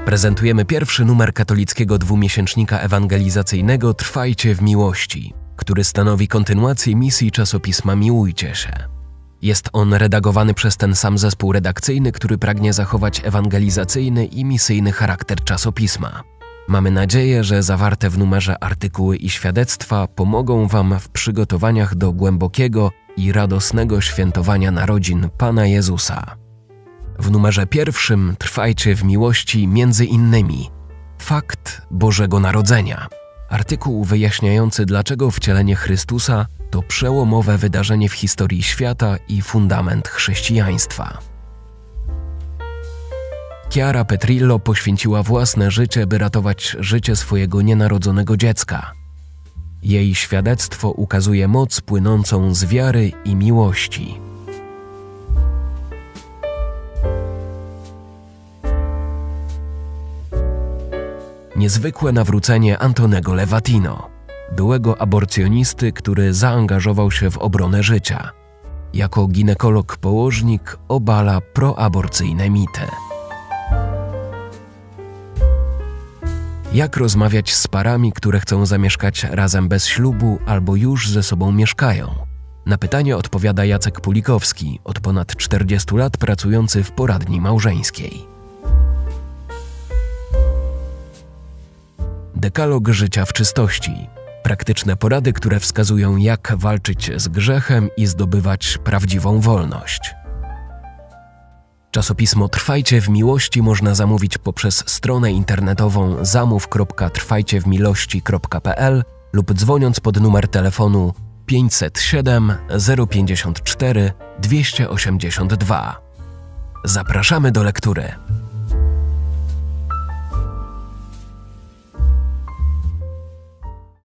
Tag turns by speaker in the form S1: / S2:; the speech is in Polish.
S1: Prezentujemy pierwszy numer katolickiego dwumiesięcznika ewangelizacyjnego Trwajcie w miłości, który stanowi kontynuację misji czasopisma Miłujcie się. Jest on redagowany przez ten sam zespół redakcyjny, który pragnie zachować ewangelizacyjny i misyjny charakter czasopisma. Mamy nadzieję, że zawarte w numerze artykuły i świadectwa pomogą Wam w przygotowaniach do głębokiego i radosnego świętowania narodzin Pana Jezusa. W numerze pierwszym trwajcie w miłości między innymi fakt Bożego Narodzenia. Artykuł wyjaśniający, dlaczego wcielenie Chrystusa to przełomowe wydarzenie w historii świata i fundament chrześcijaństwa. Chiara Petrillo poświęciła własne życie, by ratować życie swojego nienarodzonego dziecka. Jej świadectwo ukazuje moc płynącą z wiary i miłości. Niezwykłe nawrócenie Antonego Levatino, byłego aborcjonisty, który zaangażował się w obronę życia. Jako ginekolog-położnik obala proaborcyjne mity. Jak rozmawiać z parami, które chcą zamieszkać razem bez ślubu albo już ze sobą mieszkają? Na pytanie odpowiada Jacek Pulikowski, od ponad 40 lat pracujący w poradni małżeńskiej. Dekalog życia w czystości. Praktyczne porady, które wskazują, jak walczyć z grzechem i zdobywać prawdziwą wolność. Czasopismo Trwajcie w miłości można zamówić poprzez stronę internetową zamów.trwajciewmilości.pl lub dzwoniąc pod numer telefonu 507 054 282. Zapraszamy do lektury.